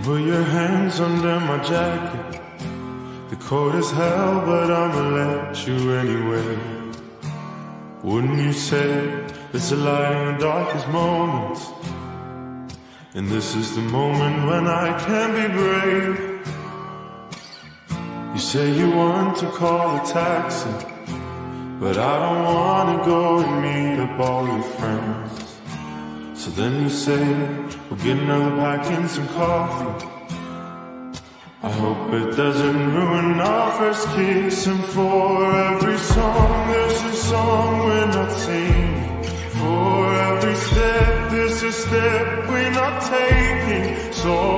Put your hands under my jacket. The cold is hell, but I'ma let you anyway. Wouldn't you say there's a light in the darkest moments? And this is the moment when I can be brave. You say you want to call a taxi, but I don't wanna go and meet up all your friends. So then you say, we'll get another pack and some coffee. I hope it doesn't ruin our first kiss. And for every song, there's a song we're not singing. For every step, there's a step we're not taking. So